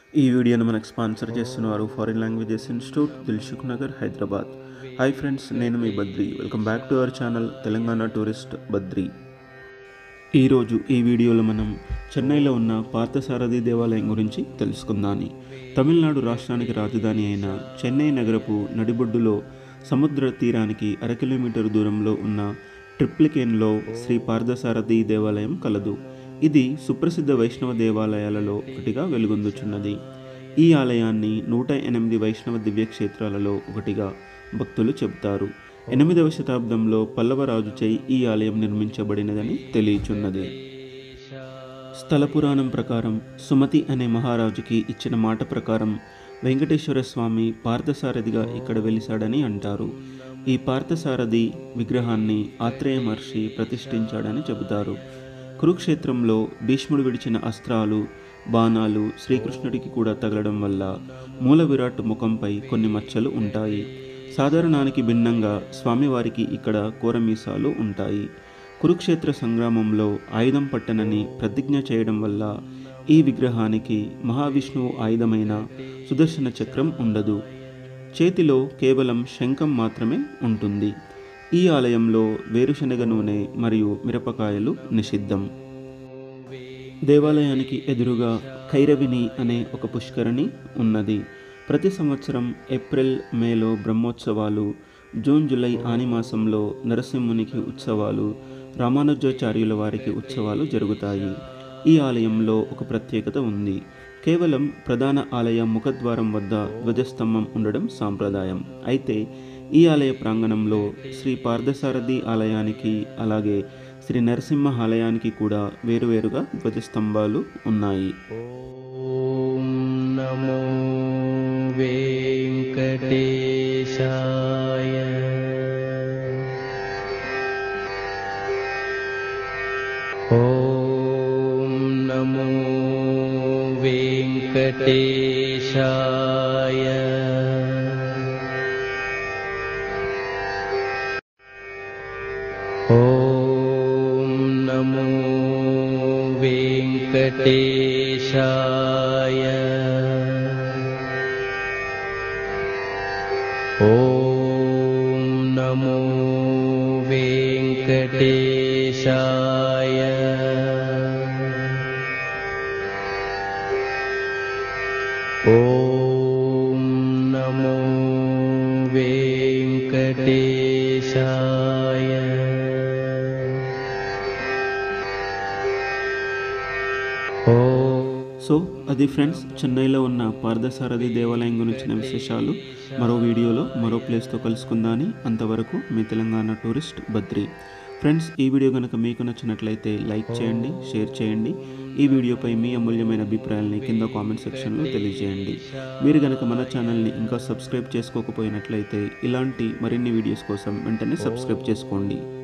ఈ వీడియోను మనకు స్పాన్సర్ చేస్తున్నారు foreign languages institute, Dilsukhnagar, Hyderabad. Hi friends, నేను మీ Badri. Welcome back to our channel Telangana tourist Badri. ఈరోజు ఈ వీడియోలో మనం చెన్నైలో ఉన్న పార్థసారథి దేవాలయం గురించి తెలుసుకుందాం. తమిళనాడు రాష్ట్రానికి రాజధాని అయిన చెన్నై నగరపు నడిబొడ్డులో సముద్ర తీరానికి 1/2 కిలోమీటర్ దూరంలో ఉన్న ట్రిప్లికేన్లో శ్రీ పార్థసారథి దేవాలయం కలదు. ఇది సుప్రసిద్ధ వైష్ణవ దేవాలయాలలో ఒకటిగా వెలుగొందుచున్నది. ఈ ఆలయాన్ని 108 వైష్ణవ దివ్యక్షేత్రాలలో ఒకటిగా భక్తులు చెబుతారు. 8వ శతాబ్దంలో పల్లవ రాజుచై ఈ ఆలయం నిర్మించబడినదని తెలియచున్నది. స్థల పురాణం ప్రకారం సుమతి అనే మహారాజుకి ఇచ్చిన మాట ప్రకారం వెంకటేశ్వర స్వామి పార్థసారథిగా ఇక్కడ వెలిశాడని అంటారు. ఈ పార్థసారథి విగ్రహాన్ని ఆత్రేయ మహర్షి ప్రతిష్ఠించాడని చెబుతారు. కురుక్షేత్రంలో భీష్ముడు విడిచిన అస్త్రాలు, బాణాలు శ్రీకృష్ణుడికి కూడా తగలడం వల్ల మూల విరాట్ ముఖంపై కొన్ని మచ్చలు ఉంటాయి. సాధారణానికి భిన్నంగా స్వామివారికి ఇక్కడ కోరమీసాలు ఉంటాయి. కురుక్షేత్ర సంగ్రామంలో ఆయుధం పట్టనని ప్రతిజ్ఞ చేయడం వల్ల ఈ విగ్రహానికి మహావిష్ణువు ఆయుధమైన సుదర్శన చక్రం ఉండదు. చేతిలో కేవలం శంఖం మాత్రమే ఉంటుంది. ఈ ఆలయంలో వేరుశనగ నూనె మరియు మిరపకాయలు నిషిద్ధం. దేవాలయానికి ఎదురుగా కైరవిని అనే ఒక పుష్కరిణి ఉన్నది. ప్రతి సంవత్సరం ఏప్రిల్, మేలో బ్రహ్మోత్సవాలు, జూన్, జూలై ఆనిమాసంలో నరసింహునికి ఉత్సవాలు, రామానుజాచార్యుల వారికి ఉత్సవాలు జరుగుతాయి. ఈ ఆలయంలో ఒక ప్రత్యేకత ఉంది. కేవలం ప్రధాన ఆలయ ముఖద్వారం వద్ద ధ్వజస్తంభం ఉండడం సాంప్రదాయం. అయితే ఈ ఆలయ ప్రాంగణంలో శ్రీ పార్థసారథి ఆలయానికి అలాగే శ్రీ నరసింహ ఆలయానికి కూడా వేరువేరుగా ధ్వజస్తంభాలు ఉన్నాయి. ఓం నమో వెంకటేశాయ. ఓం నమో వెంకటేశాయ. ఓం నమో వెంకటేశాయ. ఓం నమో వెంకటేశాయ. ఓం నమో వెంకటేశాయ. సో అది ఫ్రెండ్స్, చెన్నైలో ఉన్న పార్థసారథి దేవాలయం గురించిన విశేషాలు. మరో వీడియోలో మరో ప్లేస్తో కలుసుకుందాని. అంతవరకు మీ తెలంగాణ టూరిస్ట్ బద్రి. ఫ్రెండ్స్, ఈ వీడియో కనుక మీకు నచ్చినట్లయితే లైక్ చేయండి, షేర్ చేయండి. ఈ వీడియోపై మీ అమూల్యమైన అభిప్రాయాలని కింద కామెంట్ సెక్షన్లో తెలియజేయండి. మీరు కనుక మన ఛానల్ని ఇంకా సబ్స్క్రైబ్ చేసుకోకపోయినట్లయితే ఇలాంటి మరిన్ని వీడియోస్ కోసం వెంటనే సబ్స్క్రైబ్ చేసుకోండి.